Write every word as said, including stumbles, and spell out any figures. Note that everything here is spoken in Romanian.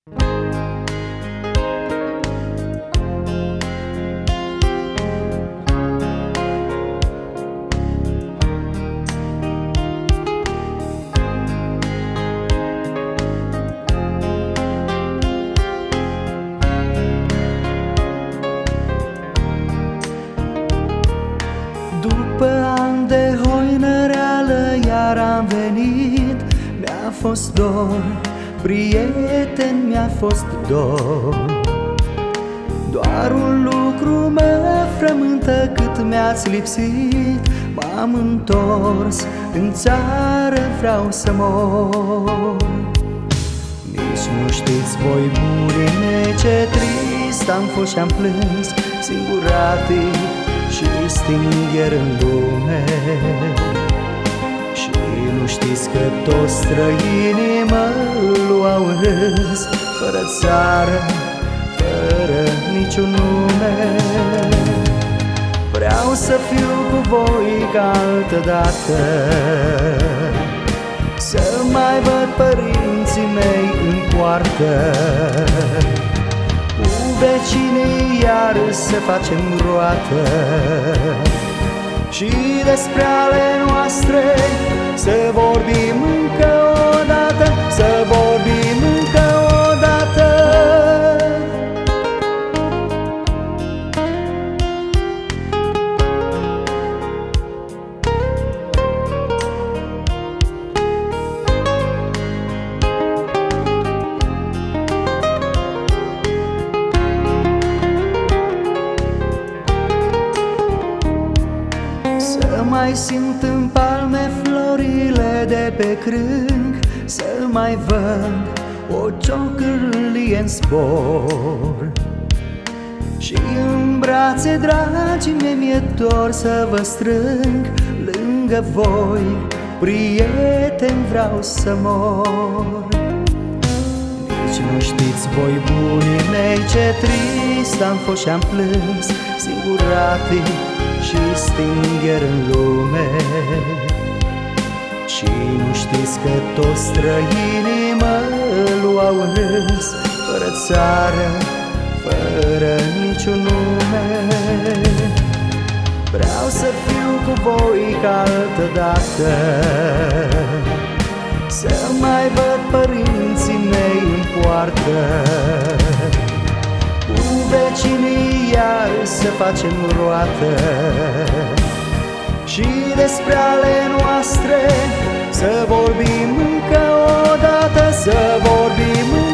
După ani de hoină reală iar am venit. Mi-a fost dor, prieten, mi-a fost dor. Doar un lucru mă frământă cât mi-ați lipsit. M-am întors în țară, vreau să mor. Nici nu știți voi, burine, ce trist am fost și-am plâns, singuratic și stingher în lume. Și nu știți că toți străinii mă luau în râs, fără țară, fără niciun nume. Vreau să fiu cu voi ca altădată, să mai văd părinții mei în poartă, cu vecinii iar să facem roată, și despre ale noastre să vorbim încă o dată, să vorbim încă o dată. Să mai simt în palme florile de pe crâng, să mai văd o ciocârlie în spor, și în brațe, dragii mei, mi-e dor să vă strâng lângă voi, prieteni, vreau să mor. Nici nu știți voi, bunii mei, ce trist am fost și-am plâns, singuratic și stingher în lume. Și nu știți că toți străinii mă luau în râs, fără țară, fără niciun nume. Vreau să fiu cu voi ca altădată, să mai văd părinții mei în poartă, cu vecinii iar să facem roată, și despre ale noastre să vorbim încă o dată, să vorbim